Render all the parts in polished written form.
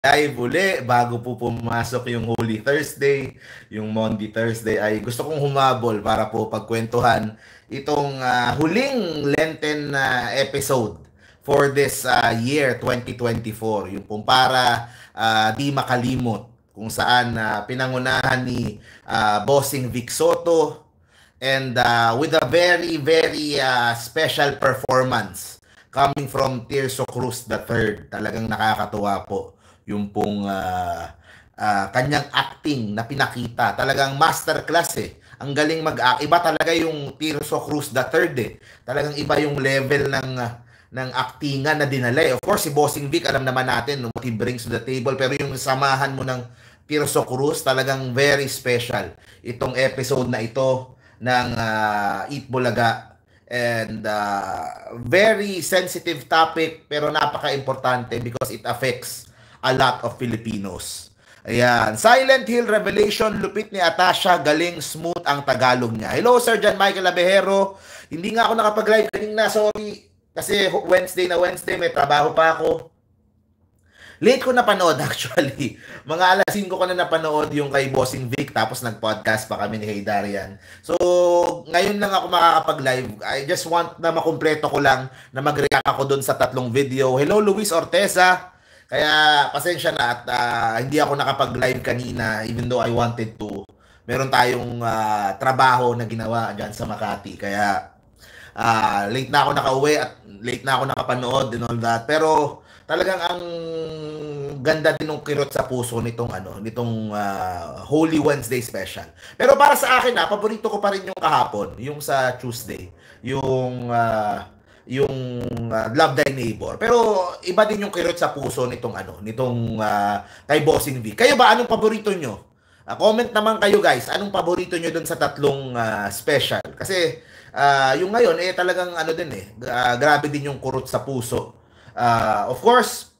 live uli bago po pumasok yung Holy Thursday, yung Monday Thursday ay gusto kong humabol para po pagkwentuhan itong huling Lenten episode for this year 2024. Yung pong para di makalimot kung saan pinangunahan ni Bossing Vic Soto and with a very very special performance coming from Tirso Cruz III. Talagang nakakatuwa po yung pong kanyang acting na pinakita. Talagang masterclass eh. Ang galing mag-act. Iba talaga yung Tirso Cruz III eh. Talagang iba yung level ng actingan na dinala eh. Of course, si Bossing Vic, alam naman natin what he brings to the table. Pero yung samahan mo ng Tirso Cruz, talagang very special. Itong episode na ito ng Eat Bulaga. And very sensitive topic pero napaka-importante because it affects a lot of Filipinos. Ayan. Silent Hill Revelation, lupit ni Atasha, galing, smooth ang Tagalog niya. Hello, Sir John Michael Abejero. Hindi nga ako nakapag-live kanina, sorry. Kasi Wednesday, may trabaho pa ako. Late ko napanood actually. Mga alas 5 ko na napanood yung kay Bossing Vic, tapos nag-podcast pa kami ni Hey Darian. So, ngayon lang ako makakapag-live. I just want na makumpleto ko lang na mag-react ako dun sa 3 video. Hello, Luis Orteza. Kaya pasensya na at hindi ako nakapag-live kanina even though I wanted to. Meron tayong trabaho na ginawa dyan sa Makati. Kaya late na ako nakauwi at late na ako nakapanood and all that. Pero talagang ang ganda din ng kirot sa puso nitong Holy Wednesday special. Pero para sa akin paborito ko pa rin yung kahapon, yung sa Tuesday, yung Love Thy Neighbor. Pero iba din yung kirot sa puso nitong kay Bossing V. Kayo ba, anong paborito nyo? Comment naman kayo guys, anong paborito nyo dun sa 3 special? Kasi yung ngayon talagang grabe din yung kurot sa puso. Of course,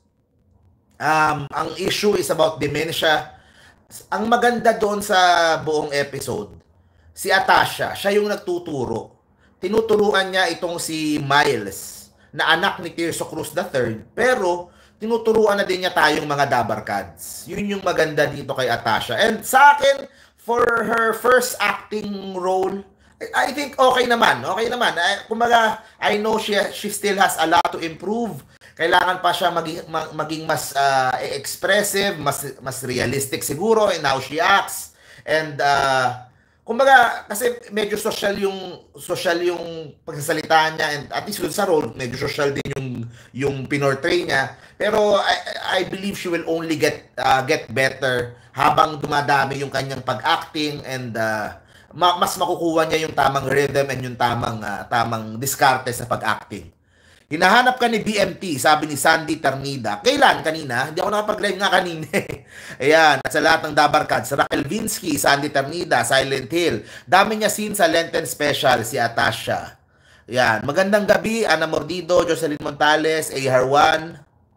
ang issue is about dementia. Ang maganda doon sa buong episode, si Atasha, siya yung nagtuturo. Tinuturuan niya itong si Miles, na anak ni Tirso Cruz III, pero tinuturuan na din niya tayong mga Dabarkads. Yun yung maganda dito kay Atasha. And sa akin, for her first acting role, I think okay naman. Kumbaga, I know she still has a lot to improve. Kailangan pa siya maging mas expressive, mas realistic siguro in how she acts. And kumbaga, kasi medyo social yung pagsasalita niya, and at least sa role, medyo social din yung pinortray niya. Pero I believe she will only get better habang dumadami yung kanyang pag-acting, and mas makukuha niya yung tamang rhythm and yung tamang diskarte sa pag-acting. Hinahanap ka ni BMT, sabi ni Sandy Ternida. Kailan? Kanina? Hindi ako nakapag-live nga kanina. Ayan, at sa lahat ng Dabarkads, Raquel Vinsky, Sandy Ternida, Silent Hill. Dami niya scene sa Lenten Special, si Atasha. Ayan, magandang gabi, Ana Mordido, Jocelyn Montales, A. Harwan.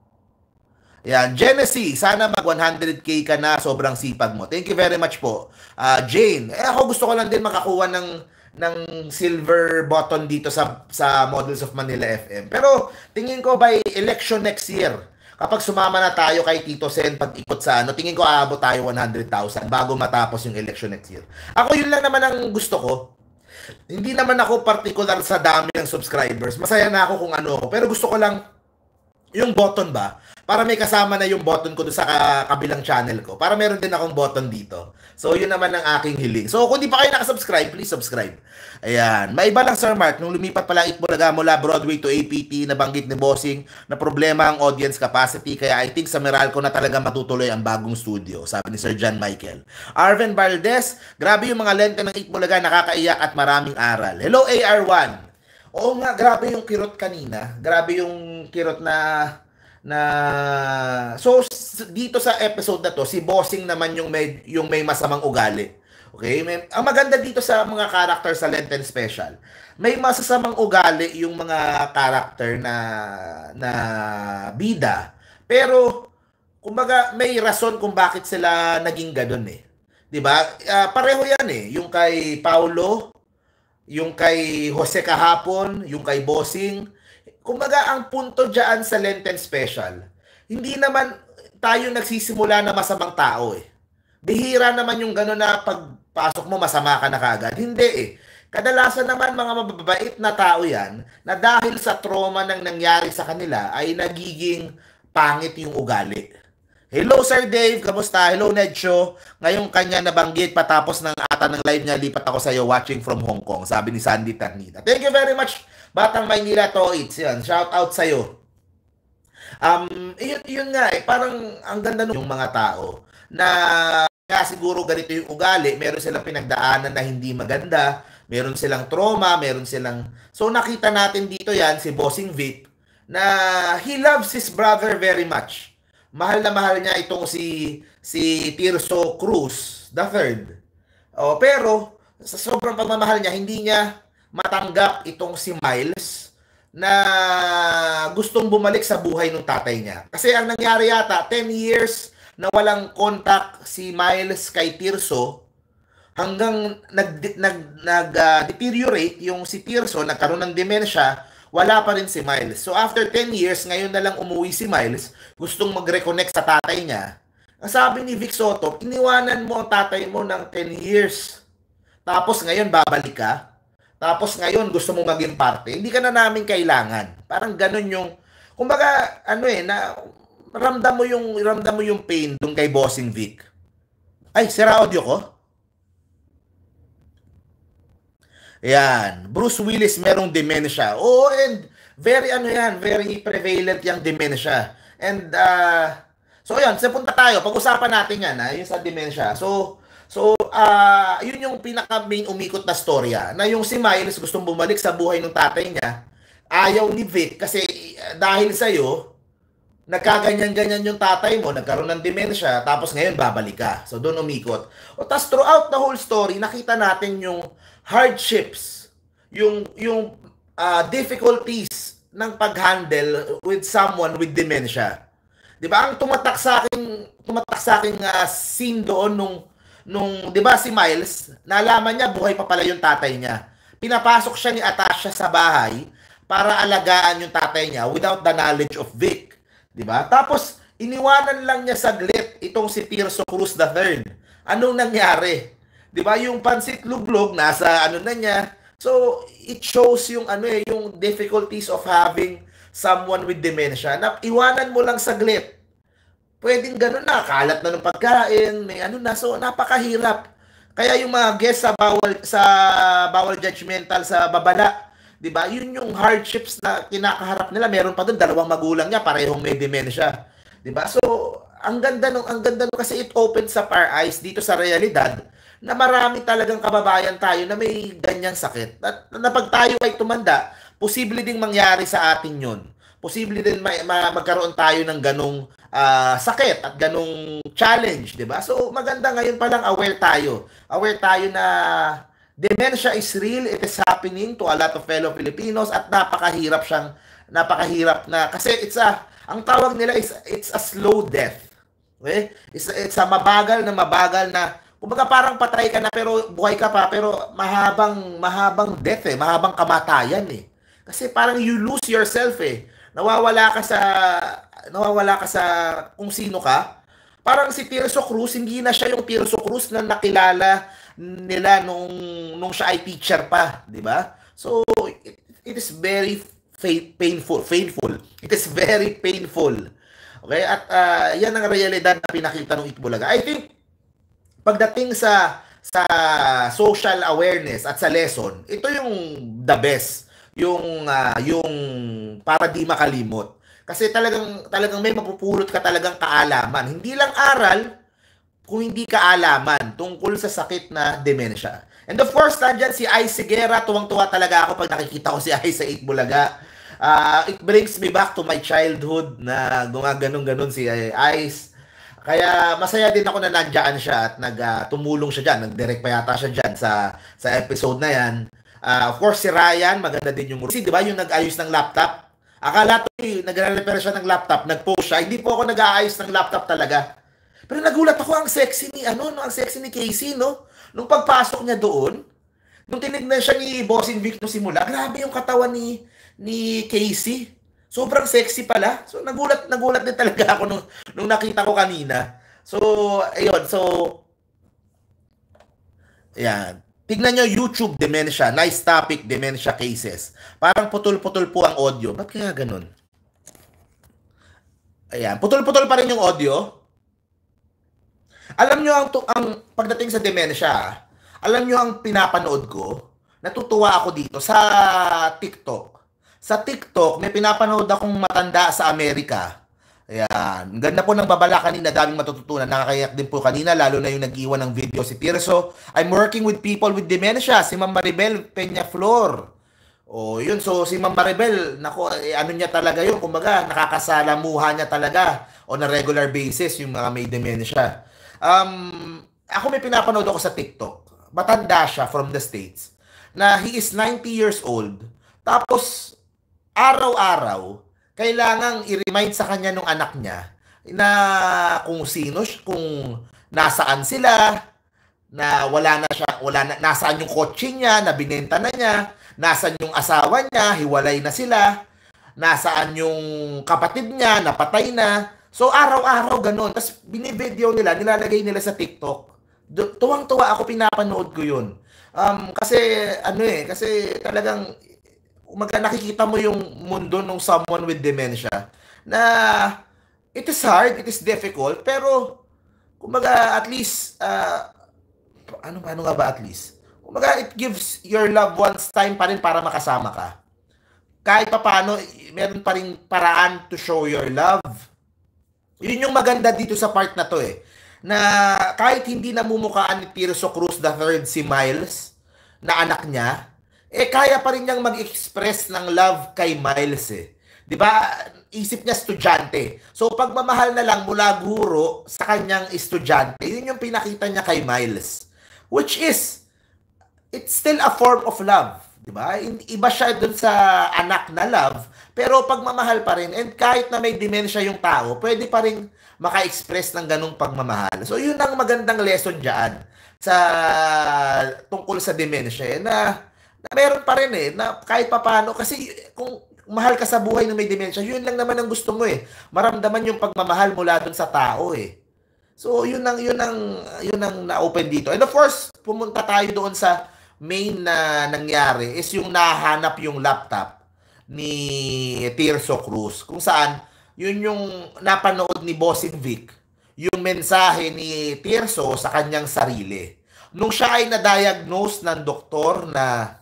Ayan, Genesee, sana mag 100k ka na, sobrang sipag mo. Thank you very much po. Jane, ako gusto ko lang din makakuha ng silver button dito sa Models of Manila FM. Pero tingin ko by election next year, kapag sumama na tayo kay Tito Sen pag-ikot sa tingin ko aabot tayo 100,000 bago matapos yung election next year. Ako yun lang naman ang gusto ko. Hindi naman ako particular sa dami ng subscribers. Masaya na ako kung ano. Pero gusto ko lang yung button ba, para may kasama na yung button ko doon sa kabilang channel ko. Para meron din akong button dito. So, yun naman ang aking hiling. So, kung di pa kayo nakasubscribe, please subscribe. Ayan. May iba lang, Sir Mark. Nung lumipat pala Eat Bulaga mula Broadway to APT, nabanggit ni Bossing na problema ang audience capacity. Kaya I think sa Meralco na talaga matutuloy ang bagong studio. Sabi ni Sir John Michael. Arven Valdez, grabe yung mga lente ng Eat Bulaga, nakakaiyak at maraming aral. Hello, AR1. Oo nga, grabe yung kirot kanina. Grabe yung kirot so dito sa episode na to, si Bossing naman yung may masamang ugali. Okay? Ang maganda dito sa mga character sa Lenten Special, may masasamang ugali yung mga character na bida. Pero kumbaga may rason kung bakit sila naging ganun eh. 'Di ba? Pareho 'yan eh. Yung kay Paulo, yung kay Jose kahapon, yung kay Bossing. Kumbaga, ang punto dyan sa Lenten Special, hindi naman tayo nagsisimula na masamang tao eh. Bihira naman yung gano'n na pagpasok mo masama ka na kagad. Hindi eh. Kadalasan naman mga mababait na tao yan na dahil sa trauma ng nangyari sa kanila ay nagiging pangit yung ugali. Hello Sir Dave, kamusta? Hello Nedsho. Ngayong kanya nabanggit patapos ng ata ng live niya, lipat ako sa iyo watching from Hong Kong, sabi ni Sandy Ternita. Thank you very much, Batang Maynila Toits. Yan, shout out sa iyo. Yun nga eh, parang ang ganda ng mga tao na kaya siguro ganito yung ugali, meron silang pinagdaanan na hindi maganda, meron silang trauma, meron silang... So nakita natin dito yan, si Bossing Vic, na he loves his brother very much. Mahal na mahal niya itong si Tirso Cruz III. Pero sa sobrang pagmamahal niya, hindi niya matanggap itong si Miles na gustong bumalik sa buhay ng tatay niya. Kasi ang nangyari yata, 10 years na walang contact si Miles kay Tirso hanggang nag-deteriorate yung si Tirso, nagkaroon ng dementia, wala pa rin si Miles. So after 10 years, ngayon na lang umuwi si Miles, gustong mag-reconnect sa tatay niya. Ang sabi ni Vic Soto, iniwanan mo ang tatay mo ng 10 years. Tapos ngayon babalik ka. Tapos ngayon gusto mo maging parte. Hindi ka na namin kailangan. Parang ganun yung, kumbaga, na ramdam mo yung pain doon kay Bossing Vic. Ay, sira audio ko? Ayan, Bruce Willis merong dementia. Oh, and very very prevalent yung dementia. And so ayun, punta tayo. Pag-usapan natin 'yan, yung sa dementia. So yun yung pinaka main umikot na storya na yung si Miles gustong bumalik sa buhay ng tatay niya. Ayaw ni Vic kasi dahil sa iyo nagkaganyan-ganyan yung tatay mo, nagkaroon ng dementia, tapos ngayon babalik ka. So doon umikot. Tapos throughout the whole story, nakita natin yung hardships, yung difficulties ng pag-handle with someone with dementia. 'Di ba? Ang tumatak sa akin scene doon nung 'di ba si Miles, nalaman niya buhay pa pala yung tatay niya. Pinapasok siya ni Atasha sa bahay para alagaan yung tatay niya without the knowledge of Vic. 'Di ba? Tapos iniwanan lang niya saglit itong si Tirso Cruz III. Anong nangyari? 'Di ba? Yung pansit luglog nasa na niya. So it shows yung yung difficulties of having someone with dementia. Na iwanan mo lang saglit. Pwedeng gano'n na, kalat na ng pagkain, may na. So napakahirap. Kaya yung mga guests sa bawal judgmental sa babala, 'di ba? Yun yung hardships na kinakaharap nila. Meron pa doon dalawang magulang niya parehong may dementia, 'di ba? So ang ganda nung kasi it opens up our eyes dito sa realidad na marami talagang kababayan tayo na may ganyang sakit. At na pag tayo ay tumanda, posible ding mangyari sa atin 'yon. Posible din magkaroon tayo ng ganong sakit at ganong challenge, 'di ba? So maganda ngayon pa lang aware tayo. Aware tayo na dementia is real, it is happening to a lot of fellow Filipinos at napakahirap na kasi ang tawag nila is it's a slow death. Okay? It's a mabagal na kumbaga parang patay ka na pero buhay ka pa pero mahabang death mahabang kamatayan Kasi parang you lose yourself Nawawala ka sa kung sino ka. Parang si Tirso Cruz, hindi na siya yung Tirso Cruz na nakilala nila nung siya ay teacher pa, di ba? So it is very painful. It is very painful. Okay? At yan ang realidad na pinakita ng Itbulaga. I think pagdating sa social awareness at sa lesson, ito yung the best, yung para di makalimot. Kasi talagang may mapupulot ka talagang kaalaman. Hindi lang aral, kung hindi kaalaman tungkol sa sakit na dementia. And of course, nandyan si Ice Seguera. Tuwang-tuwa talaga ako pag nakikita ko si Ice sa Itbulaga. It brings me back to my childhood na gumaganon-ganon si Ice. Kaya masaya din ako na nandiyan siya at tumulong siya dyan. Nag-direct pa yata siya dyan sa episode na yan. Of course, si Ryan, maganda din yung... Di ba yung nag-ayos ng laptop? Akala nagre-repair siya ng laptop, nag-post siya. Hindi po ako nag-aayos ng laptop talaga. Pero nagulat ako, ang sexy ni Casey, no? Nung pagpasok niya doon, nung tinignan siya ni Bossing Vic nung simula, grabe yung katawan ni Casey. Sobrang sexy pala. So nagulat din talaga ako nung nakita ko kanina. So ayun, so ayan. Tignan nyo YouTube dementia, nice topic, dementia cases. Parang putol-putol po ang audio. Ba't kaya ganun? Ayan, putol-putol pa rin yung audio. Alam nyo ang pagdating sa dementia, alam nyo ang pinapanood ko, natutuwa ako dito sa TikTok. Sa TikTok, may pinapanood akong matanda sa Amerika. Ayan. Ganda po ng babala kanina, daming matututunan. Nakakayak din po kanina, lalo na yung nag-iwan ng video si Tirso. I'm working with people with dementia. Si Ma'am Maribel Peñaflor. O yun, so si Ma'am Maribel, nako, ano niya talaga yun, kumbaga, nakakasalamuha niya talaga on a regular basis yung mga may dementia. Ako may pinapanood ako sa TikTok. Matanda siya from the States. Na he is 90 years old. Tapos, araw-araw, kailangang i-remind sa kanya nung anak niya na kung sino, kung nasaan sila, na nasaan yung kotse niya, na binenta na niya, nasaan yung asawa niya, hiwalay na sila, nasaan yung kapatid niya, napatay na. So, araw-araw ganun. Tapos, binivideo nila, nilalagay nila sa TikTok. Tuwang-tuwa ako, pinapanood ko yun. Kasi talagang nakikita mo yung mundo ng someone with dementia na it is hard, it is difficult, pero kumbaga at least ano nga ba at least? Kumbaga it gives your loved ones time pa rin para makasama ka. Kahit paano, meron pa rin paraan to show your love. Yun yung maganda dito sa part na to na kahit hindi namumukhaan ni Tirso Cruz III si Miles na anak niya, kaya pa rin niyang mag-express ng love kay Miles 'Di ba? Isip niya estudyante. So pagmamahal na lang mula guro sa kanyang estudyante, yun yung pinakita niya kay Miles. Which is, it's still a form of love. 'Di ba? Iba siya dun sa anak na love, pero pagmamahal pa rin. And kahit na may dementia yung tao, pwede pa rin maka-express ng ganung pagmamahal. So yun ang magandang lesson diyan sa tungkol sa dementia na meron pa rin na kahit papaano, kasi kung mahal ka sa buhay na may dementia, yun lang naman ang gusto mo maramdaman yung pagmamahal mula dun sa tao So yun ang na-open dito. And of course, pumunta tayo doon sa main na nangyari is yung nahanap yung laptop ni Tirso Cruz, kung saan yun yung napanood ni Bossing Vic, yung mensahe ni Tirso sa kanyang sarili. Nung siya ay na-diagnose ng doktor na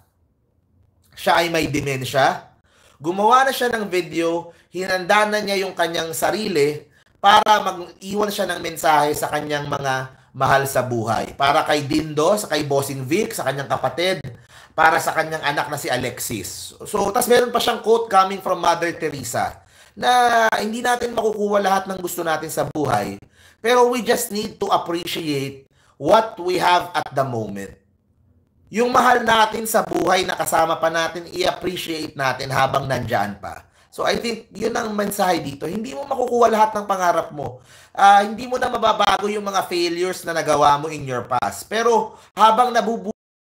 siya ay may dementia, gumawa na siya ng video, hinanda na niya yung kanyang sarili para mag-iwan siya ng mensahe sa kanyang mga mahal sa buhay. Para kay Dindo, sa kay Bossing Vic, sa kanyang kapatid, para sa kanyang anak na si Alexis. So, tas meron pa siyang quote coming from Mother Teresa na hindi natin makukuha lahat ng gusto natin sa buhay, pero we just need to appreciate what we have at the moment. Yung mahal natin sa buhay na kasama pa natin, i-appreciate natin habang nandyan pa. So I think yun ang mensahe dito. Hindi mo makukuha lahat ng pangarap mo. Hindi mo na mababago yung mga failures na nagawa mo in your past. Pero habang nabubuhay,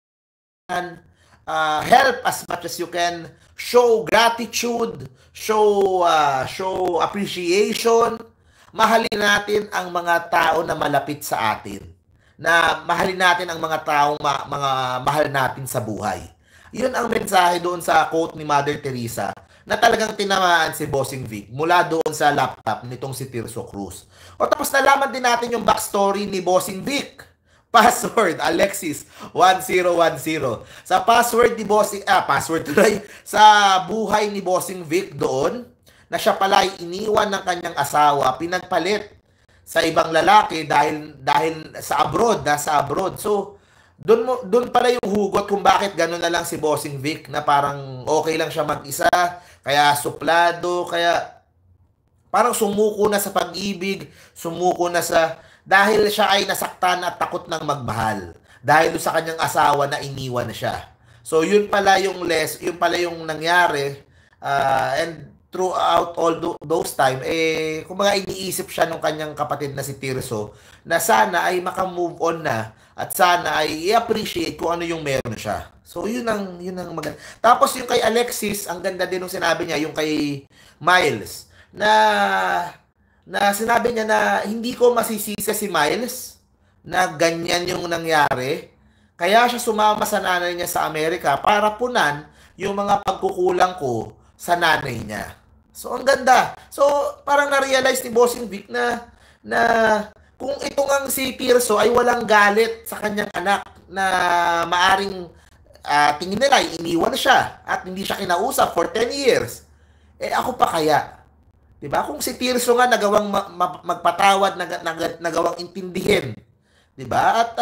help as much as you can. Show gratitude, show appreciation. Mahalin natin ang mga tao na malapit sa atin. Na mahalin natin ang mga taong mga mahal natin sa buhay. Yun ang mensahe doon sa quote ni Mother Teresa na talagang tinamaan si Bossing Vic mula doon sa laptop nitong si Tirso Cruz. O tapos nalaman din natin yung backstory ni Bossing Vic. Password, Alexis 1010. Sa password ni Bossing, sa buhay ni Bossing Vic doon, na siya pala ay iniwan ng kanyang asawa, pinagpalit sa ibang lalaki dahil sa abroad. So, doon pala yung hugot kung bakit gano'n na lang si Bossing Vic, na parang okay lang siya mag-isa, kaya suplado, kaya parang sumuko na sa pag-ibig, sumuko na dahil siya ay nasaktan at takot ng magmahal. Dahil sa kanyang asawa na iniwan siya. So, yun pala yung nangyari. And throughout all those time, kumbaga iniisip siya nung kanyang kapatid na si Tirso na sana ay makamove on na at sana ay i-appreciate kung ano yung meron siya. So, yun ang maganda. Tapos yung kay Alexis, ang ganda din nung sinabi niya, yung kay Miles, na sinabi niya na hindi ko masisisi si Miles na ganyan yung nangyari. Kaya siya sumama sa nanay niya sa Amerika para punan yung mga pagkukulang ko sa nanay niya. So, ang ganda. So, parang na-realize ni Bossing Vic na kung itong ang si Tirso ay walang galit sa kanyang anak na maaring tingin nila iniwan siya at hindi siya kinausap for 10 years. Ako pa kaya? Diba? Kung si Tirso nga nagawang magpatawad, nagawang intindihin. Diba? At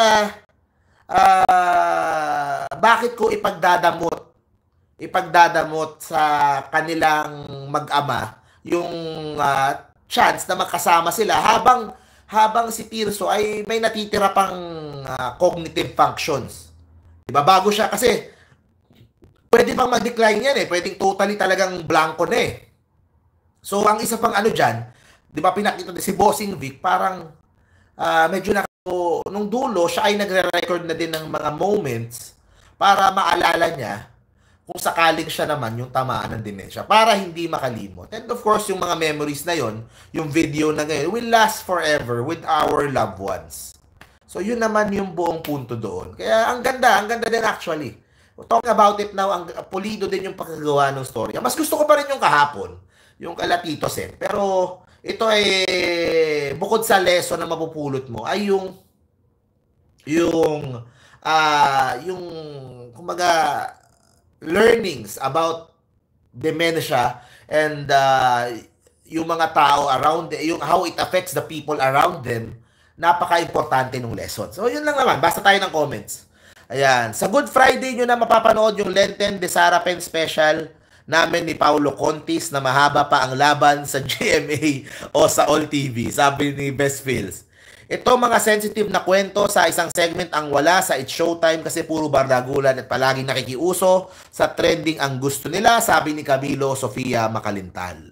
bakit ko ipagdadamot sa kanilang mag-ama yung chance na magkasama sila habang si Tirso ay may natitira pang cognitive functions. Diba? Bago siya kasi pwede bang mag-decline yan pwedeng totally talagang blanco na So, ang isa pang dyan, diba pinakita si Bossing Vic, parang medyo nung dulo, siya ay nagre-record na din ng mga moments para maalala niya kung sakaling siya naman yung tamaan ng dementia para hindi makalimot. And of course, yung mga memories na yon, yung video na ngayon, will last forever with our loved ones. So, yun naman yung buong punto doon. Kaya, ang ganda din actually. Talking about it now, ang pulido din yung pagkagawa ng story. Mas gusto ko pa rin yung kahapon, yung kala Tito Sen. Pero, ito ay, bukod sa lesson na mapupulot mo, ay kumbaga, learnings about dementia and yung mga tao around yung how it affects the people around them, napaka-importante ng lesson. So, yun lang naman. Basta tayo ng comments. Ayan. Sa Good Friday nyo na mapapanood yung Lenten de Sarapen special namin ni Paulo Contis na mahaba pa ang laban sa GMA o sa All TV. Sabi ni Best Feels. Ito mga sensitive na kwento sa isang segment ang wala sa It's Showtime kasi puro bardagulan at palaging nakikiuso sa trending ang gusto nila, sabi ni Camilo Sofia Makalintal.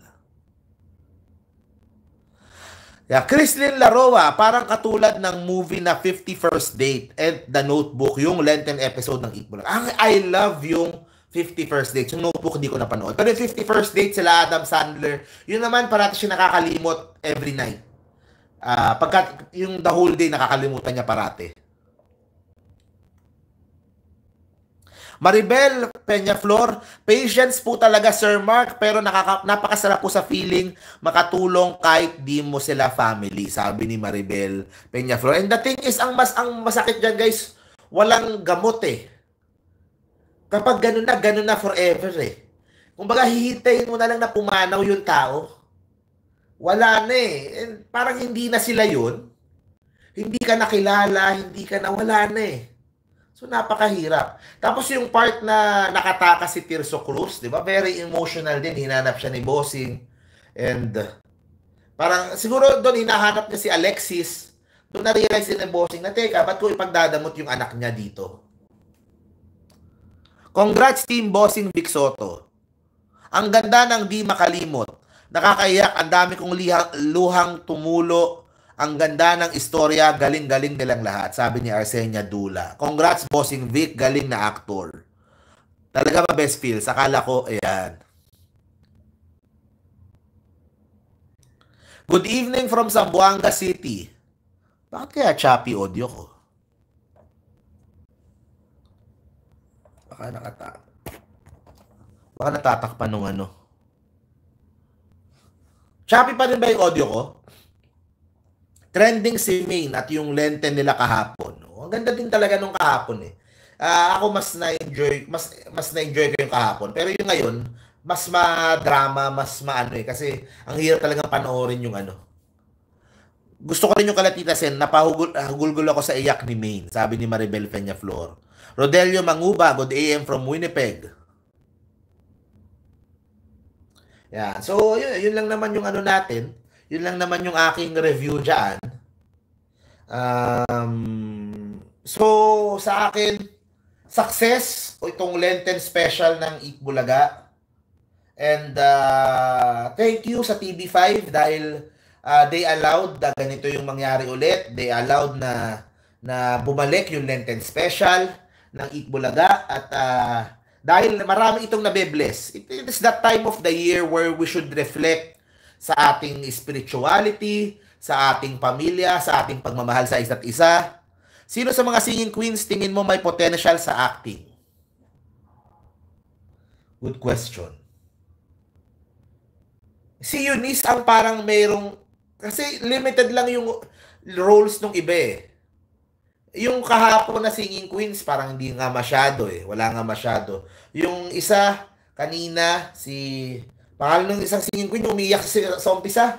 Chrislyn Laroa, parang katulad ng movie na 51st Date and The Notebook, yung Lenten episode ng Eat Bulaga. I love yung 51st Date. Yung Notebook hindi ko napanood. Pero yung 51st Date sila Adam Sandler, yun naman parati siya nakakalimot every night. Pagka yung the whole day nakakalimutan niya parate. Maribel Peñaflor, patience po talaga Sir Mark, pero napakasarap po sa feeling makatulong kahit di mo sila family, sabi ni Maribel Peñaflor. And the thing is, ang masakit dyan guys, walang gamot Kapag ganun na forever Kumbaga hihintayin mo na lang na pumanaw yung tao. Wala na And parang hindi na sila yun. Hindi ka nakilala, hindi ka na, wala na So, napakahirap. Tapos yung part na nakatakas si Tirso Cruz, di ba? Very emotional din. Hinanap siya ni Bossing. And parang siguro doon hinahanap niya si Alexis. Doon na-realize din ng Bossing na, teka, ba't ko ipagdadamot yung anak niya dito? Congrats Team Bossing Vic Soto. Ang ganda ng di makalimot. Nakakaiyak, ang dami kong luhang tumulo. Ang ganda ng istorya, galing-galing nilang lahat, sabi ni Arsenia Dula. Congrats, Bossing Vic, galing na actor. Talaga ba best feels? Akala ko, ayan. Good evening from Zamboanga City. Bakit kaya choppy audio ko? Baka natatakpan nung Choppy pa rin ba yung audio ko? Trending si Maine at yung Lenten nila kahapon. Ang ganda din talaga nung kahapon Ako mas na-enjoy ko yung kahapon. Pero yung ngayon, mas ma-drama, mas kasi ang hirap talagang panoorin yung Gusto ko rin yung kalatita Sen, napahugulgul ako sa iyak ni Maine, sabi ni Maribel Peñaflor. Rodelio Manguba, good AM from Winnipeg. So, yun lang naman yung natin. Yun lang naman yung aking review dyan. So, sa akin, success o itong Lenten special ng Eat Bulaga. And thank you sa TV5 dahil they allowed na ganito yung mangyari ulit. They allowed na bumalik yung Lenten special ng Eat Bulaga at dahil marami itong nabe-bless. It is that time of the year where we should reflect sa ating spirituality, sa ating pamilya, sa ating pagmamahal sa isa't isa. Sino sa mga singing queens tingin mo may potential sa acting? Good question. Si Eunice ang parang mayroong, kasi limited lang yung roles nung iba eh. Yung kahapon na singing queens, parang hindi nga masyado eh. Wala nga masyado. Yung isa, kanina, pangalan ng isang singing queen, umiyak sa umpisa.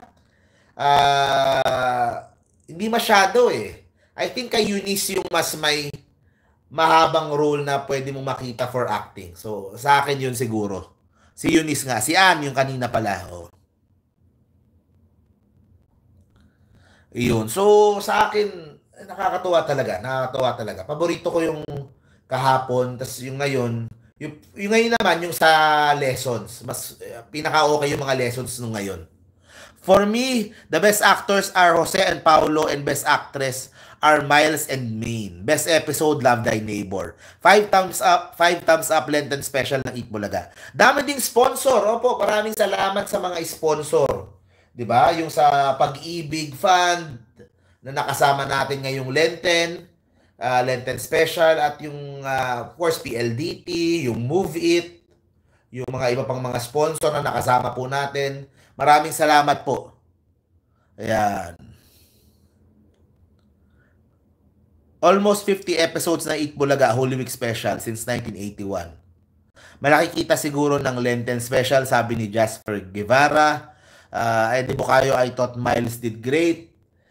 Hindi masyado eh. I think kay Eunice yung mas may mahabang role na pwede mong makita for acting. So, sa akin yun siguro. Si Eunice nga. Si Anne yung kanina pala. Oh. Yun. So, sa akin, nakakatuwa talaga. Nakakatuwa talaga. Paborito ko yung kahapon. Tapos yung ngayon, yung ngayon naman, yung sa lessons. Mas pinaka-okay yung mga lessons nung ngayon. For me, the best actors are Jose and Paulo and best actress are Miles and Maine. Best episode, Love Thy Neighbor. 5 thumbs up, 5 thumbs up Lenten special ng Eat Bulaga. Dami ding sponsor. Opo, maraming salamat sa mga sponsor. 'Di ba? Yung sa Pag-ibig Fund na nakasama natin ngayong Lenten, Lenten special at yung of course PLDT, yung Move It, yung mga iba pang mga sponsor na nakasama po natin. Maraming salamat po. Ayan. Almost 50 episodes na Eat Bulaga Holy Week special since 1981. Malaki kita siguro ng Lenten special, sabi ni Jasper Guevara. Di ba kayo, I thought Miles did great.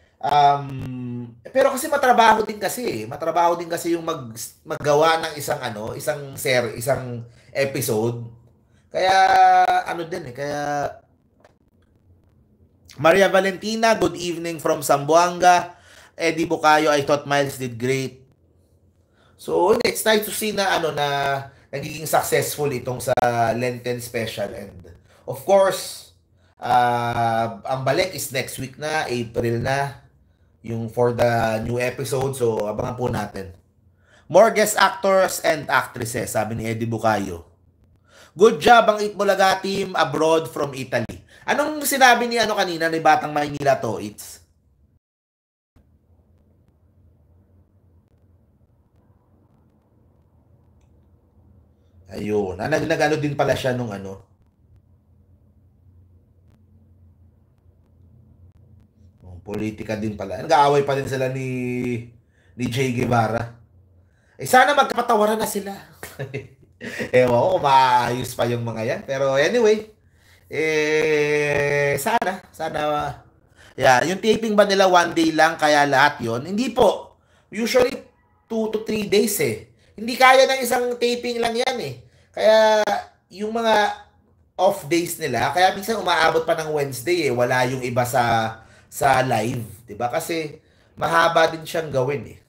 Pero kasi matrabaho din kasi. Matrabaho din kasi yung maggawa ng isang episode. Kaya kaya Maria Valentina, good evening from Zamboanga. Eddie Bukayo, I thought Miles did great. So, it's nice to see na nagiging successful itong sa Lenten special. And of course, ang balik is next week na, April na, yung for the new episode. So, abangan po natin. More guest actors and actresses, sabi ni Eddie Bukayo. Good job ang Eat Bulaga team abroad from Italy. Anong sinabi ni kanina ni Batang Maynila to? Ayun. Nag-ano din pala siya nung politika din pala. Nag-aaway pa din sila ni Jay Guevara. Sana magkapatawaran na sila. Ewan ko, maayos pa yung mga yan. Pero anyway, sana. Yung taping ba nila 1 day lang, kaya lahat yon? Hindi po. Usually, 2 to 3 days eh. Hindi kaya ng isang taping lang yan eh. Kaya, yung mga off days nila, kaya minsan umaabot pa ng Wednesday eh. Wala yung iba sa live. Diba? Kasi, mahaba din siyang gawin eh.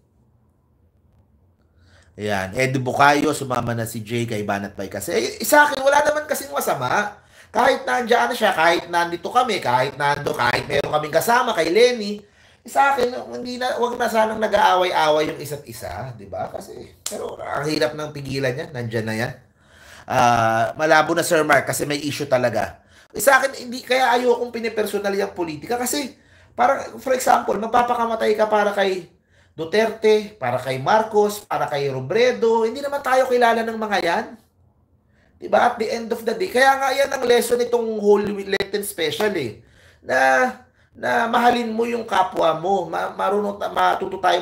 Ayan, Eddie Bukayo, sumama na si Jay kay Banat Bay kasi. Sa akin, wala naman kasing masama. Kahit nandiyan siya, kahit nandito kami, kahit meron kaming kasama kay Lenny, sa akin, wag na sanang nag-aaway-away yung isa't isa, di ba? Kasi, pero ang hirap ng pigilan niya, nandiyan na yan. Malabo na Sir Mark kasi may issue talaga. Sa akin, hindi, kaya ayokong pinipersonal yung politika kasi, parang, for example, magpapakamatay ka para kay Duterte, para kay Marcos, para kay Robredo, hindi naman tayo kilala ng mga yan. Diba? At the end of the day, kaya nga yan ang lesson itong Holy Lenten special eh. Na mahalin mo yung kapwa mo. Matuto tayo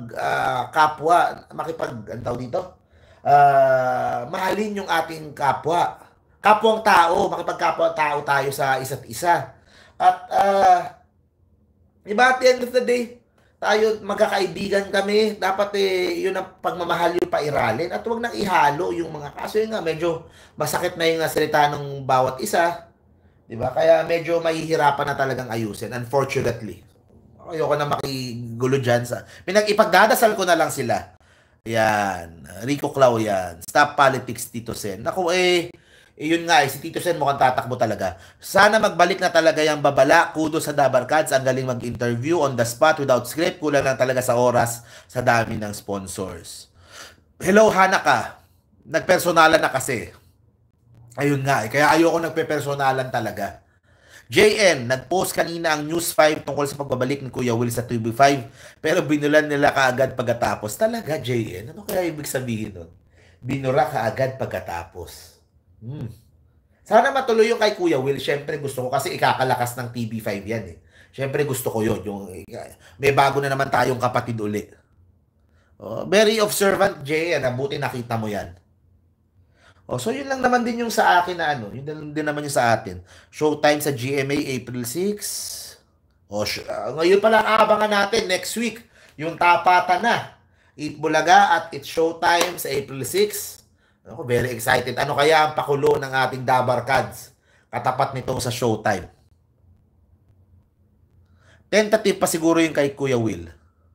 mahalin yung ating kapwa. Kapwang tao, makipagkapwa tao tayo sa isa't isa. At, diba? At the end of the day, tayo magkakaibigan kami, dapat yun ang pagmamahal yung pairalin at huwag nang ihalo yung mga kaso. Yun nga, medyo masakit na yung salita ng bawat isa, di ba? Kaya medyo mahihirapan na talagang ayusin, unfortunately. Ayoko na makigulo dyan ipagdadasal ko na lang sila. Yan, Rico Clau yan. Stop politics, Tito Sen. Ako Yun nga, si Tito Sen mukhang tatakbo talaga. Sana magbalik na talaga yung babala. Kudos sa Dabarkads. Ang galing mag-interview on the spot without script. Kulang lang talaga sa oras sa dami ng sponsors. Hello, Hanaka. Nagpersonalan na kasi. Ayun nga, kaya ayoko nagpe-personalan talaga. JN, nag-post kanina ang News 5 tungkol sa pagbabalik ni Kuya Will sa TV5 pero binulan nila kaagad pagkatapos. Talaga, JN? Ano kaya ibig sabihin nun? Binura kaagad pagkatapos. Sana matuloy yung kay Kuya Will. Siyempre gusto ko kasi ikakalakas ng TV5 yan eh. Siyempre gusto ko yun. Yung, may bago na naman tayong kapatid uli. Oh, very observant, JN. Buti nakita mo yan. Oh, so yun lang naman din yung sa akin na ano, yun din naman yung sa atin. Showtime sa GMA April 6. Oh, ngayon pala abangan natin next week yung tapatan na. Eat Bulaga at It's Showtime sa April 6. Ako, very excited. Ano kaya ang pakulo ng ating Dabarkads katapat nitong sa Showtime? Tentative pa siguro yung kay Kuya Will.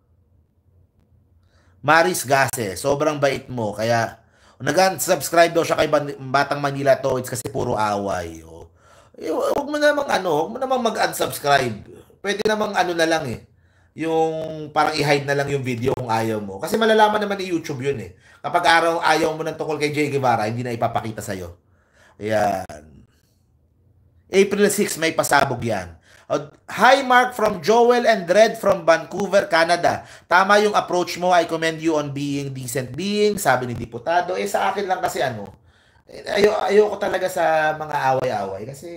Maris Gase, sobrang bait mo kaya nag-unsubscribe daw siya kay Batang Manila to, it's kasi puro away. Oh. Huwag mo namang mag-unsubscribe. Pwede namang ano na lang eh. Yung parang i-hide na lang yung video kung ayaw mo. Kasi malalaman naman ni YouTube yun eh. Kapag ayaw mo ng tungkol kay Jay Guevara, hindi na ipapakita sa'yo. Ayan. April 6, may pasabog yan. Hi Mark from Joel and Dred from Vancouver, Canada. Tama yung approach mo. I commend you on being decent being, sabi ni Diputado. Sa akin lang kasi ayoko talaga sa mga away-away kasi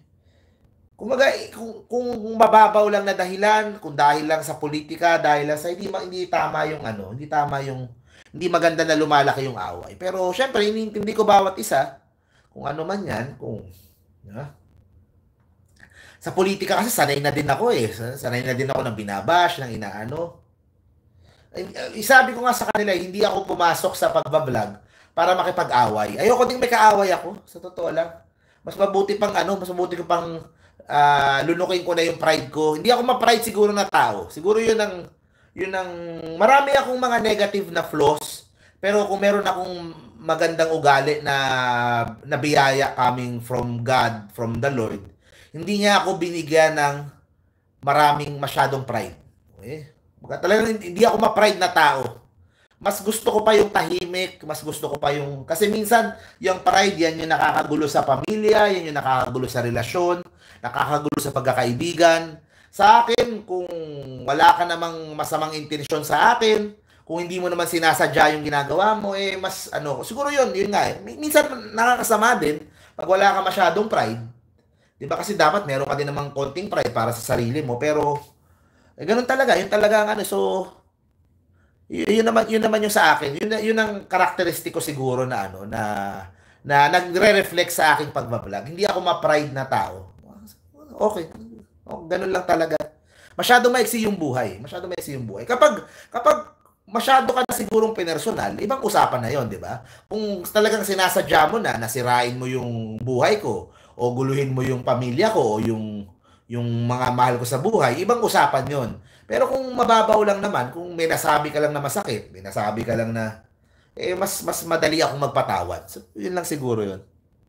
kung mababaw lang na dahilan, kung dahil lang sa politika, dahil lang sa hindi tama yung hindi maganda na lumalaki yung away. Pero syempre iniintindi ko bawat isa kung ano man yan, sa politika kasi sanay na din ako eh. Sanay na din ako ng binabash, ng inaano. Sabi ko nga sa kanila, hindi ako pumasok sa pagbablog para makipag-away. Ayoko ding may kaaway ako, sa totoo lang. Mas mabuti ko pang lunukin ko na yung pride ko. Hindi ako ma-pride siguro na tao. Siguro yun ang marami akong mga negative na flaws. Pero kung meron akong magandang ugali na biyaya coming from God, from the Lord, hindi niya ako binigyan ng masyadong pride. Okay? Talagang hindi ako ma-pride na tao. Mas gusto ko pa yung tahimik, mas gusto ko pa yung... Kasi minsan, yung pride, yan yung nakakagulo sa pamilya, yan yung nakakagulo sa relasyon, nakakagulo sa pagkakaibigan. Sa akin, kung wala ka namang masamang intensyon sa akin, kung hindi mo naman sinasadya yung ginagawa mo, siguro yun nga eh. Minsan, nakakasama din, pag wala ka masyadong pride, diba kasi dapat meron ka din namang konting pride para sa sarili mo, pero ganun talaga, yun talaga ang so yun naman yung sa akin, yun ang karakteristik ko siguro na nagre-reflect sa aking pagbablog. Hindi ako ma-pride na tao. Okay. Ganun lang talaga. Masyado maiksi yung buhay. Kapag masyado ka na sigurong pinersonal, ibang usapan na yon, di ba? Kung talagang sinasadya mo na nasirain mo yung buhay ko, o guluhin mo yung pamilya ko, o yung mga mahal ko sa buhay, ibang usapan yon. Pero kung mababaw lang naman, kung may nasabi ka lang na masakit, may nasabi ka lang na, mas madali akong magpatawad. So, yun lang siguro yun.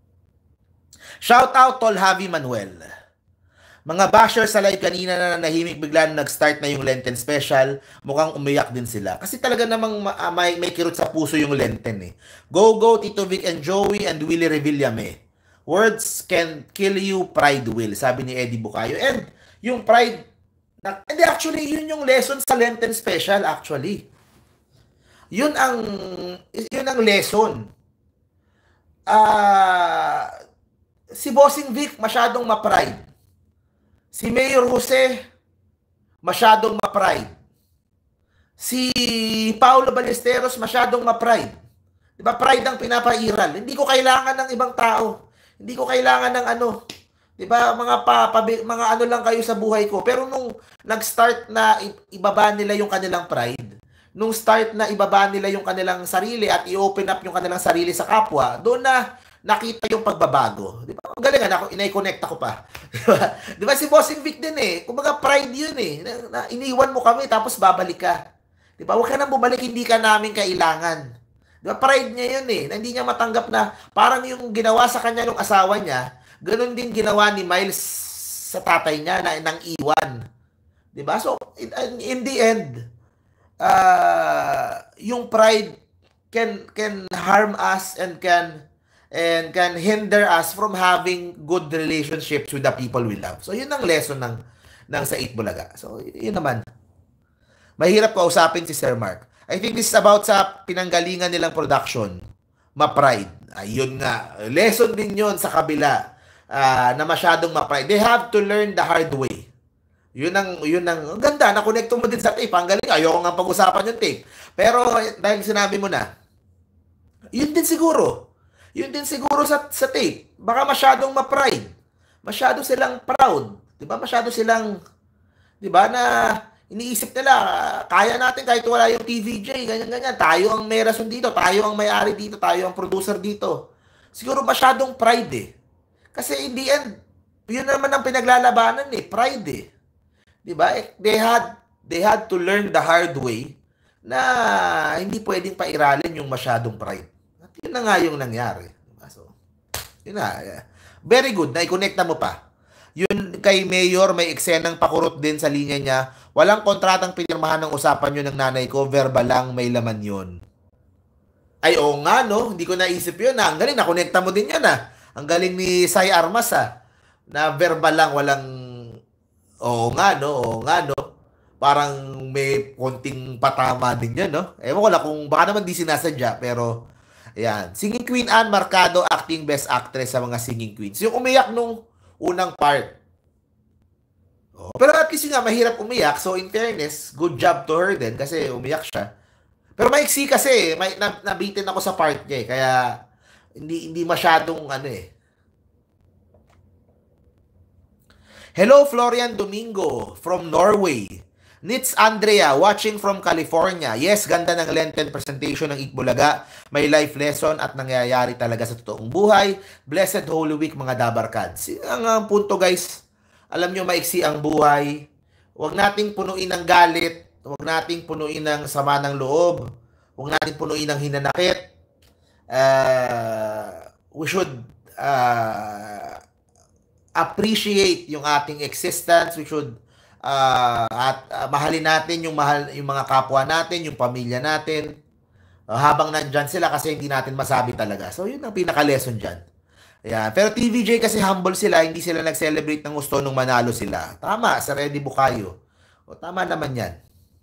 Shout out Tol Javi Manuel. Mga bashers sa live kanina na nahimik bigla na nag-start na yung Lenten special, mukhang umiyak din sila. Kasi talaga namang may kirot sa puso yung Lenten eh. Go, Tito Vic and Joey and Willie Revillame. Words can kill you, pride will. Sabi ni Eddie Bukayo. And yung pride, actually, yun yung lesson sa Lenten special actually. Yun ang lesson. Si Bossing Vic masyadong ma-pride. Si Mayor Jose, masyadong ma-pride. Si Paulo Ballesteros, masyadong ma-pride. Diba, pride ang pinapairal. Hindi ko kailangan ng ibang tao. Hindi ko kailangan ng diba, mga ano lang kayo sa buhay ko. Pero nung nag-start na ibaba nila yung kanilang pride, nung start na ibaba nila yung kanilang sarili at i-open up yung kanilang sarili sa kapwa, doon na nakita yung pagbabago. Di ba? Ang galing inay-connect ako pa. Di ba si Bossing Vic din eh. Kumbaga pride yun eh. Iniwan mo kami tapos babalik ka. Di ba? Huwag ka nang bumalik, hindi ka namin kailangan. Diba, pride niya yun eh, na hindi niya matanggap na parang yung ginawa sa kanya ng asawa niya, ganun din ginawa ni Miles sa tatay niya na nang iwan. Diba? So, in the end, yung pride can harm us and can hinder us from having good relationships with the people we love. So, yun ang lesson ng sa Bulaga. So, yun naman. Mahirap kausapin si Sir Mark. I think this is about sa pinanggalingan nilang production. Ma-pride. Ayun nga. Lesson din yun sa kabila na masyadong ma-pride. They have to learn the hard way. Yun ang ganda. Na-connecto mo din sa tape. Ang galing. Ayoko nga pag-usapan yung tape. Pero dahil sinabi mo na, yun din siguro. Yun din siguro sa tape. Baka masyadong ma-pride. Masyado silang proud. Diba? Masyado silang, diba, na iniisip nila, kaya natin kahit wala yung TVJ, ganyan-ganyan. Tayo ang may rason dito, tayo ang may-ari dito, tayo ang producer dito. Siguro masyadong pride eh. Kasi in the end, yun naman ang pinaglalabanan eh, pride eh. Diba? They had to learn the hard way na hindi pwedeng pairalin yung masyadong pride. At yun na nga yung nangyari. Diba? So, yun na. Very good, na-connecta mo pa. Yun kay Mayor, may eksenang pakurot din sa linya niya. Walang kontratang pinirmahan ng usapan yun ng nanay ko. Verbal lang, may laman yun. Ay, oo nga, no? Hindi ko naisip yun. Ang galing, nakonekta mo din yan, Ang galing ni Sai Armas, Na verbal lang, walang... Oo nga, no? Parang may konting patama din yan, no? Ewan ko lang kung baka naman di sinasadya, pero... Ayan. Singing Queen Anne Marcado, acting best actress sa mga singing queens. Yung umiyak nung unang part. Pero at least nga, mahirap umiyak. So, in fairness, good job to her din kasi umiyak siya. Pero maiksi kasi, nabitin ako sa part niya Kaya, hindi masyadong Hello, Florian Domingo from Norway. Nits Andrea, watching from California. Yes, ganda ng Lenten presentation ng Itbulaga. May life lesson at nangyayari talaga sa totoong buhay. Blessed Holy Week, mga Dabarkads. Ang punto, guys, alam nyo, maiksi ang buhay. Huwag nating punuin ng galit. Huwag nating punuin ng sama ng loob. Huwag nating punuin ng hinanakit. We should appreciate yung ating existence. We should mahalin natin yung mga kapwa natin, yung pamilya natin. Habang nandyan sila kasi hindi natin masabi talaga. So, yun ang pinaka-lesson dyan. Ayan. Pero TVJ kasi humble sila, hindi sila nag-celebrate ng gusto nung manalo sila. Tama, Sir Eddie Bukayo. O, tama naman yan.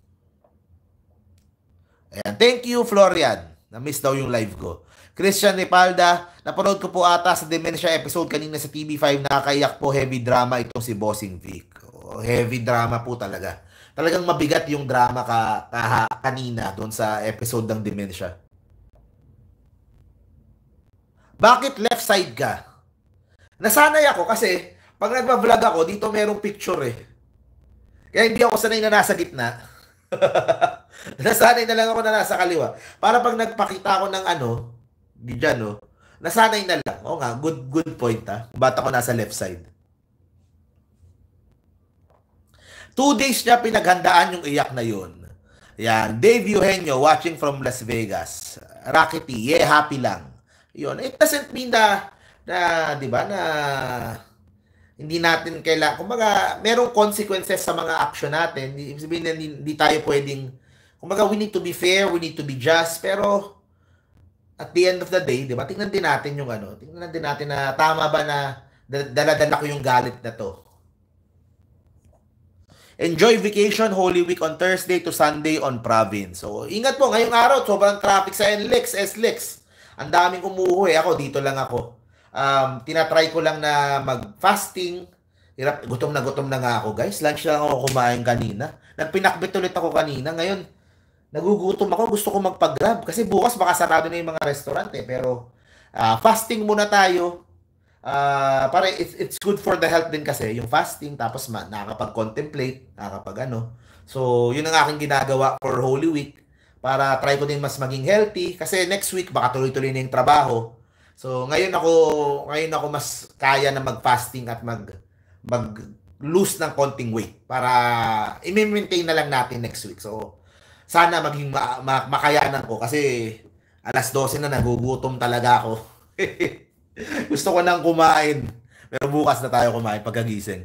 Ayan. Thank you, Florian. Na-miss daw yung live ko. Christian Nepalda, napanood ko po ata sa Dementia episode kanina sa TV5, nakakaiyak po, heavy drama itong si Bossing Vic. Heavy drama po talaga. Talagang mabigat yung drama kanina doon sa episode ng Dementia. Bakit left side ka? Nasanay ako kasi pag nagpa-vlog ako, dito merong picture eh. Kaya hindi ako sanay na nasa gitna. Nasanay na lang ako na nasa kaliwa. Para pag nagpakita ako ng dyan, nasanay na lang. Oo nga, good point Ba't ako nasa left side? 2 days niya pinaghandaan yung iyak na yun. Yan. Dave Eugenio, watching from Las Vegas. Rackety, happy lang. Yun. It doesn't mean di ba, na hindi natin kailangan, kumbaga, merong consequences sa mga action natin. Ibig sabihin na hindi tayo pwedeng, kumbaga, we need to be fair, we need to be just, pero at the end of the day, di ba, tingnan din natin yung tingnan din natin na tama ba na dala-dala ko yung galit na to. Enjoy vacation, Holy Week on Thursday to Sunday on province. So, ingat po, ngayong araw, sobrang traffic sa SLEX. Ang daming umuwi. Ako, dito lang ako. Tinatry ko lang na mag-fasting. Gutom na nga ako, guys. Lunch lang ako kumain kanina. Nagpinakbit ulit ako kanina. Ngayon, nagugutom ako. Gusto ko magpag-grab. Kasi bukas baka sarado na yung mga restaurant Pero, fasting muna tayo. Para it's good for the health din kasi yung fasting, tapos nakakapag-contemplate, so yun ang aking ginagawa for Holy Week para try ko din mas maging healthy kasi next week baka tuloy-tuloy na yung trabaho. So ngayon ako mas kaya na mag-fasting at mag-lose ng konting weight para i-maintain na lang natin next week. So sana maging makayanan ko kasi Alas 12 na, nagugutom talaga ako. Gusto ko nang kumain. Pero bukas na tayo kumain pagkagising.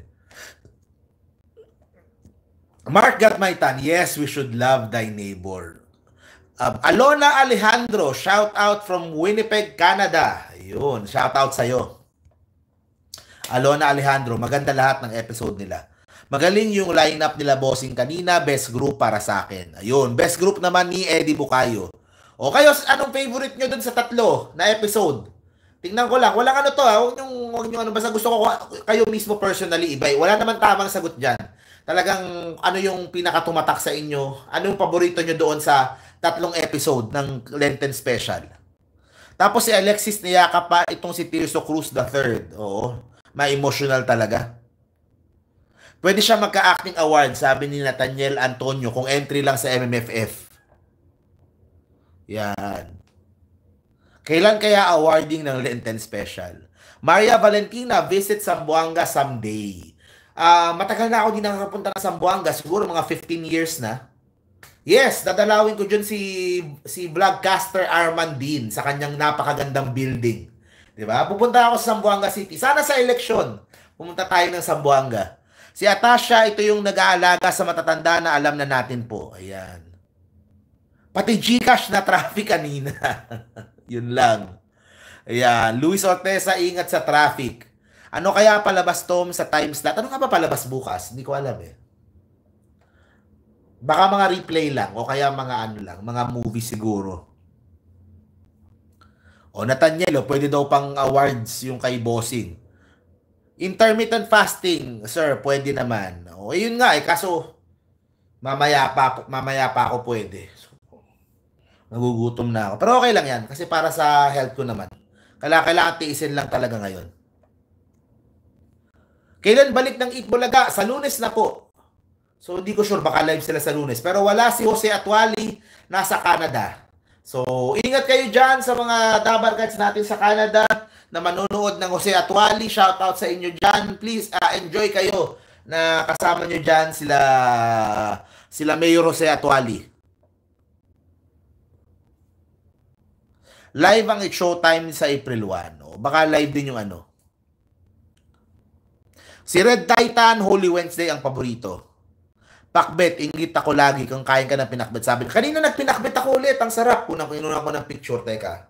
Mark got my tan. Yes, we should love thy neighbor. Alona Alejandro, shout out from Winnipeg, Canada. Ayun, shout out sa'yo. Alona Alejandro, maganda lahat ng episode nila. Magaling yung lineup nila bossing kanina, best group para sa akin. Ayun, best group naman ni Eddie Bukayo. O kayo, anong favorite nyo dun sa tatlo na episode? Tingnan ko lang, walang ano to ha, huwag nyo ano, basta gusto ko kayo mismo personally iba. Wala naman tamang sagot dyan. Talagang ano yung pinakatumatak sa inyo, ano yung paborito nyo doon sa tatlong episode ng Lenten Special. Tapos si Alexis niyaka pa itong si Tirso Cruz III. Oo, may emotional talaga. Pwede siya magka-acting award, sabi ni Nathaniel Antonio, kung entry lang sa MMFF. Yan. Kailan kaya awarding ng Lenten Special? Maria Valentina, visit Zamboanga someday. Matagal na ako din nakakapunta ng Zamboanga, siguro mga 15 years na. Yes, dadalawin ko dyan si vlogcaster Arman Dean sa kanyang napakagandang building. Diba? Pupunta ako sa Zamboanga City. Sana sa eleksyon, pumunta tayo ng Zamboanga. Si Atasha, ito yung nag-aalaga sa matatanda na alam na natin po. Ayan. Pati Gcash na traffic kanina. Yun lang. Ayan. Luis Orteza, ingat sa traffic. Ano kaya palabas, Tom, sa time slot? Ano nga ba palabas bukas? Hindi ko alam eh. Baka mga replay lang o kaya mga ano lang, mga movie siguro. O Nathaniel, pwede daw pang awards yung kay Bossing. Intermittent fasting, sir, pwede naman. O yun nga eh, kaso mamaya pa ako pwede. So, nagugutom na ako. Pero okay lang yan kasi para sa health ko naman. Kailangan tiisin lang talaga ngayon. Kailan balik ng Eat Bulaga? Sa Lunes na po. So hindi ko sure, baka live sila sa Lunes. Pero wala si Jose Atwali, nasa Canada. So ingat kayo dyan sa mga Dabarkats natin sa Canada na manonood ng Jose Atwali. Shout out sa inyo dyan. Please enjoy kayo na kasama nyo dyan sila Mayor Jose Atwali. Live ang Showtime sa April 1. No? Baka live din yung ano. Si Red Titan, Holy Wednesday ang paborito. Pakbet, ingit ako lagi kung kain ka ng pinakbet. Sabi, kanina nagpinakbet ako ulit. Ang sarap. Unang kinuna ko ng picture. Teka.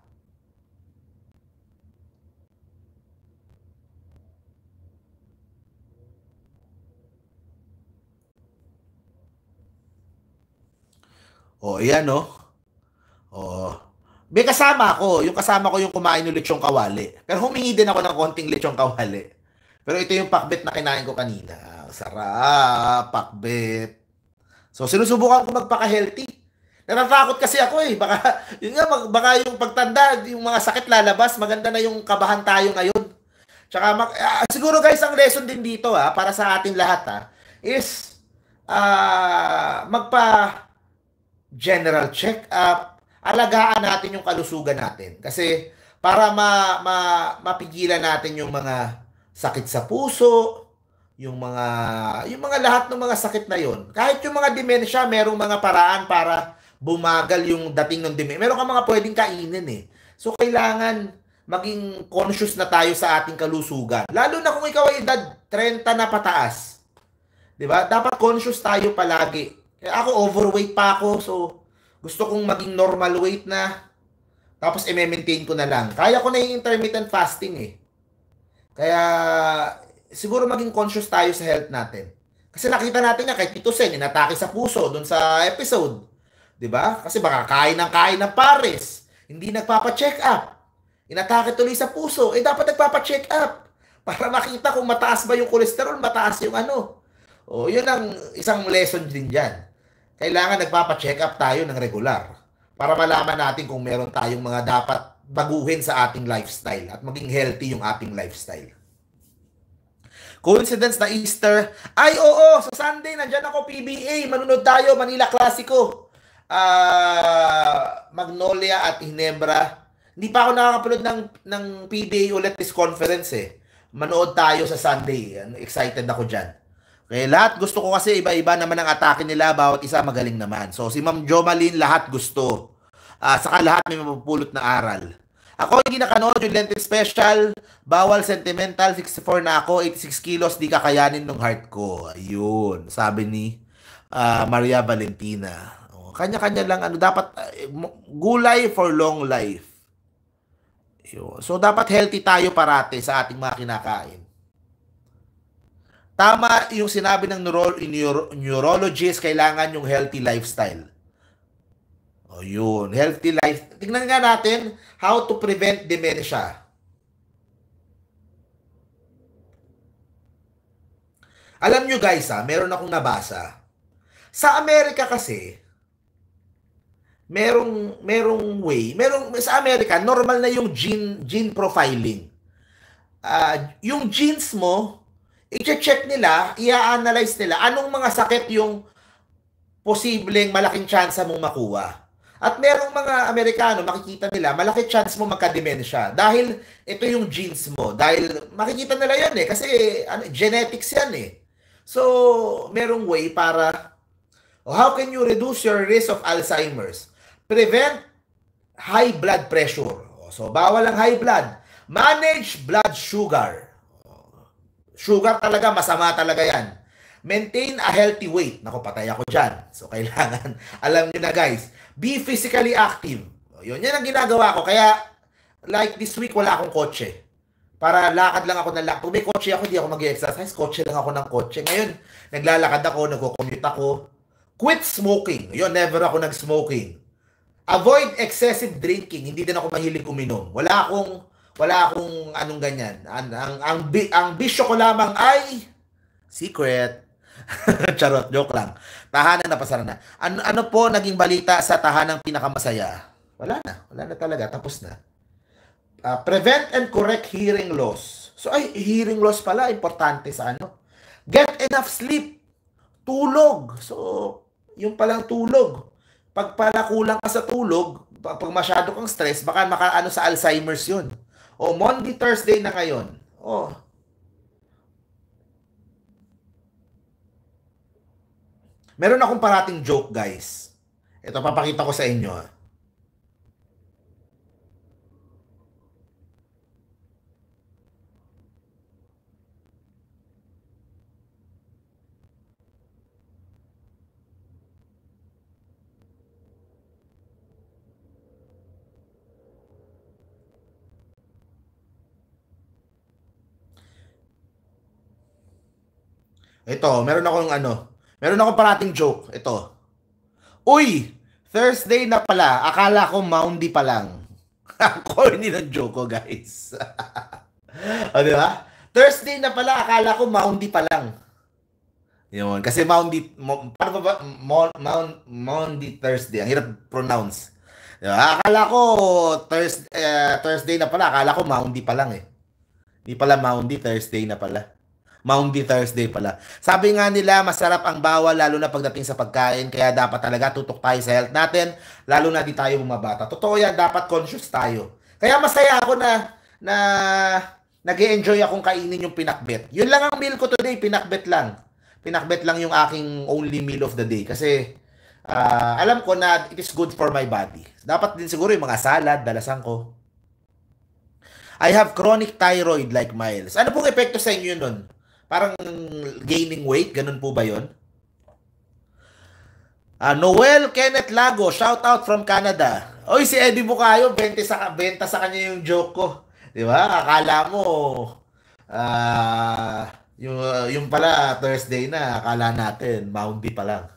O, ayan, no? O, may kasama ako. Yung kasama ko yung kumain ng lechong kawali. Pero humingi din ako ng konting lechong kawali. Pero ito yung pakbet na kinain ko kanina. Sarap, pakbet. So, sinusubukan ko magpaka-healthy. Natatakot kasi ako eh. Baka, yun nga, baka yung pagtanda, yung mga sakit lalabas, maganda na yung kabahan tayo ngayon. Tsaka, siguro guys, ang lesson din dito para sa ating lahat is magpa-general check-up, alagaan natin yung kalusugan natin. Kasi para mapigilan natin yung mga sakit sa puso, yung mga lahat ng mga sakit na yon. Kahit yung mga dementia, merong mga paraan para bumagal yung dating ng dementia. Meron ka mga pwedeng kainin eh. So kailangan maging conscious na tayo sa ating kalusugan. Lalo na kung ikaw ay edad 30 na pataas. 'Di ba? Dapat conscious tayo palagi. Kaya ako overweight pa ako, so gusto kong maging normal weight na. Tapos i-maintain ko na lang. Kaya ko na yung intermittent fasting eh. Kaya siguro maging conscious tayo sa health natin. Kasi nakita natin na kay Tito Sen, inatake sa puso doon sa episode. 'Di ba? Kasi baka kain ng pares, hindi nagpapa-check up. Inatake tuloy sa puso, dapat nagpapa-check up para makita kung mataas ba yung cholesterol, mataas yung ano. O, yun ang isang lesson din diyan. Kailangan nagpapa-check up tayo ng regular para malaman natin kung meron tayong mga dapat baguhin sa ating lifestyle at maging healthy yung ating lifestyle. Coincidence na Easter? Ay, oo, sa Sunday, nandyan ako, PBA, manunod tayo, Manila Classico. Magnolia at Ginebra. Hindi pa ako nakakapanood ng PBA ulit this conference eh. Manood tayo sa Sunday. Excited ako dyan. Okay, lahat gusto ko kasi iba-iba naman ang atake nila, bawat isa magaling naman. So si Ma'am Jomalyn, lahat gusto. Saka lahat may mapupulot na aral. Ako hindi nakanood yung Lenten Special, bawal sentimental, 64 na ako, 86 kilos, di kakayanin ng heart ko. Ayun, sabi ni Maria Valentina. Kanya-kanya lang, dapat gulay for long life. Ayun. So, dapat healthy tayo parate sa ating mga kinakain. Tama yung sinabi ng neurologist, kailangan yung healthy lifestyle. O yun, healthy life. Tingnan nga natin how to prevent dementia. Alam nyo guys, meron akong nabasa. Sa Amerika kasi, merong way, sa Amerika, normal na yung gene profiling. Yung genes mo, i-check nila, i-analyze nila, anong mga sakit yung posibleng malaking chance mong makuha. At merong mga Amerikano, makikita nila, malaki chance mo magka-dementia. Dahil ito yung genes mo. Dahil makikita nila yan kasi genetics yan So, merong way para, how can you reduce your risk of Alzheimer's? Prevent high blood pressure. So, bawal ang high blood. Manage blood sugar. Sugar talaga, masama talaga yan. Maintain a healthy weight. Naku, patay ako dyan. So, kailangan, alam nyo na guys, be physically active. Yun, yan ang ginagawa ko. Kaya, like this week, wala akong kotse. Para lakad lang ako ng lakad. Kung may kotse ako, hindi ako mag-exercise. Kotse lang ako ng kotse. Ngayon, naglalakad ako, nagko-commute ako. Quit smoking. Yun, never ako nag-smoking. Avoid excessive drinking. Hindi din ako mahilig uminom. Wala akong anong ganyan. Ang bisyo ko lamang ay secret. Charot, joke lang. Tahanan na pasara na. Ano po naging balita sa tahanang pinakamasaya? Wala na talaga, tapos na. Prevent and correct hearing loss. So hearing loss pala importante sa Get enough sleep. Tulog. So yung palang tulog. Pag pala kulang ka sa tulog, pag masyado kang stress, baka makaano sa Alzheimer's 'yun. Monday, Thursday na ngayon. Meron akong parating joke, guys. Ito, papakita ko sa inyo. Ito, meron akong parating joke. Ito. Uy! Thursday na pala. Akala ko Moundy pa lang. Ang corny ng joke ko, guys. Di ba? Thursday na pala. Akala ko Moundy pa lang. Yun. Kasi paano ba? Moundy Thursday. Ang hirap pronounce. Diba? Akala ko Thursday na pala. Akala ko Moundy pa lang Hindi pala Moundy, Thursday na pala. Moundy Thursday pala. Sabi nga nila, masarap ang bawal lalo na pagdating sa pagkain. Kaya dapat talaga tutok tayo sa health natin. Lalo na di tayo bumabata. Totoo yan, dapat conscious tayo. Kaya masaya ako na nag-e-enjoy akong kainin yung pinakbet. Yun lang ang meal ko today, pinakbet lang. Pinakbet lang yung aking only meal of the day. Kasi alam ko na it is good for my body. Dapat din siguro yung mga salad, dalasan ko. I have chronic thyroid like Miles. Ano pong epekto sa inyo nun? Parang gaining weight, ganun po ba yun? Noel Kenneth Lago, shout out from Canada. Oy, si Eddie Bukayo, benta sa kanya yung joke ko. Di ba? Akala mo, yung pala Thursday na, akala natin, Moundy pa lang.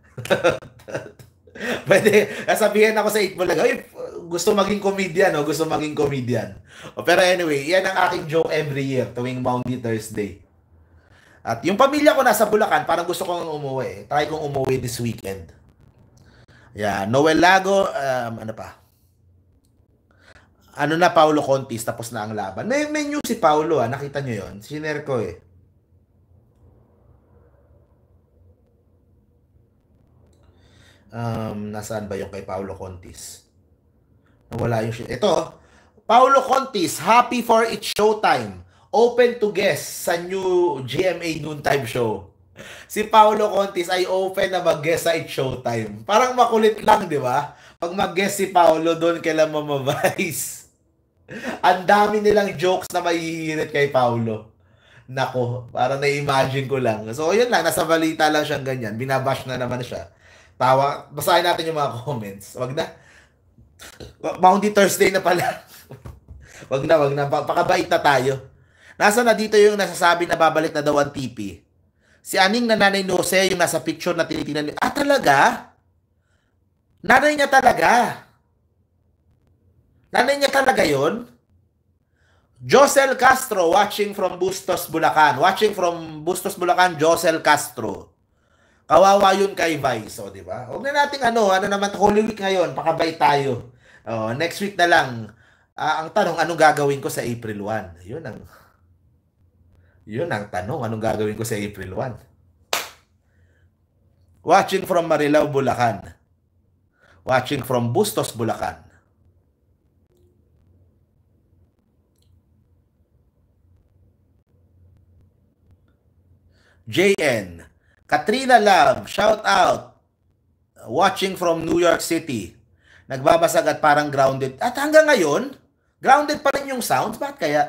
Pwede, sabihin ako sa 8 Bulaga, gusto maging comedian, gusto maging comedian. Pero anyway, yan ang aking joke every year, tuwing Moundy Thursday. At yung pamilya ko nasa Bulacan, parang gusto kong umuwi. Try kong umuwi this weekend. Yeah, Noel Lago, ano pa? Ano na, Paulo Contis, tapos na ang laban. May news si Paulo, nakita nyo yun? Sinare ko Nasaan ba yung kay Paulo Contis? Nawala yung ito, Paulo Contis, happy for its showtime. Open to guests sa new GMA Noontime Show. Si Paolo Contis ay open na mag-guest sa It's Showtime. Parang makulit lang, di ba? Pag mag-guest si Paolo doon kay Mama Vice. Ang dami nilang jokes na mahihirit kay Paolo. Nako, parang na-imagine ko lang. So, yun lang. Nasa balita lang siyang ganyan. Binabash na naman siya. Tawa. Basahin natin yung mga comments. Wag na. Maundy Thursday na pala. Wag na, wag na. Pakabait na tayo. Nasa na dito yung nasasabi na babalik na daw ang TP. Si Aning na Nanay Nose, yung nasa picture na tinitingnan niyo. Ah, talaga? Nanay niya talaga. Nanay niya talaga yon. Josel Castro, watching from Bustos, Bulacan. Watching from Bustos, Bulacan, Josel Castro. Kawawa yun kay Vice, di ba? Huwag na natin ano naman, Holy Week ngayon, pakabay tayo. Next week na lang. Ang tanong, anong gagawin ko sa April 1? Yun ang tanong, anong gagawin ko sa April 1? Watching from Marilao, Bulacan. Watching from Bustos, Bulacan. JN. Katrina Love, shout out. Watching from New York City. Nagbabasag at parang grounded. At hanggang ngayon, grounded pa rin yung sounds. Bakit kaya?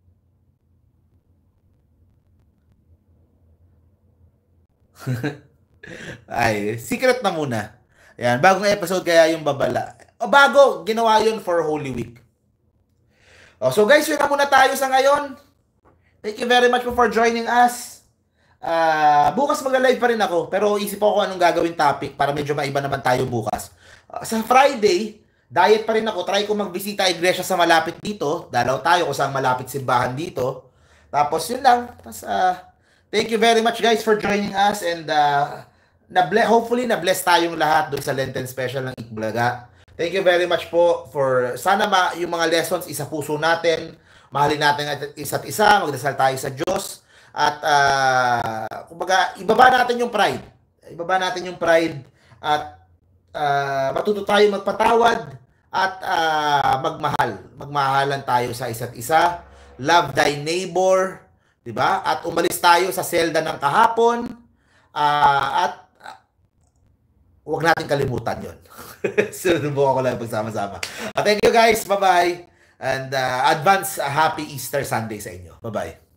Ay, secret na muna. Ayan, bagong episode kaya yung babala. O bago, ginawa yun for Holy Week. So guys, yun na muna tayo sa ngayon. Thank you very much for joining us. Bukas magla-live pa rin ako, pero isip ko anong gagawin topic para medyo maiba naman tayo bukas. Sa Friday, diet pa rin ako. Try ko magbisita iglesia sa malapit dito. Dalaw tayo kung saan malapit simbahan dito. Tapos yun lang. Tapos, thank you very much guys for joining us and hopefully na-bless tayong lahat doon sa Lenten special ng Itbulaga. Thank you very much po for sana yung mga lessons isa puso natin. Mahalin natin isa't isa, magdasal tayo sa Diyos at kumbaga ibaba natin yung pride. Ibaba natin yung pride at matuto tayo magpatawad at magmahal. Magmahalan tayo sa isa't isa. Love thy neighbor, 'di ba? At umalis tayo sa selda ng kahapon at huwag natin kalimutan 'yon. Sinubukan ko lang pagsama-sama. Thank you guys. Bye-bye. And advance happy Easter Sunday sa inyo. Bye-bye.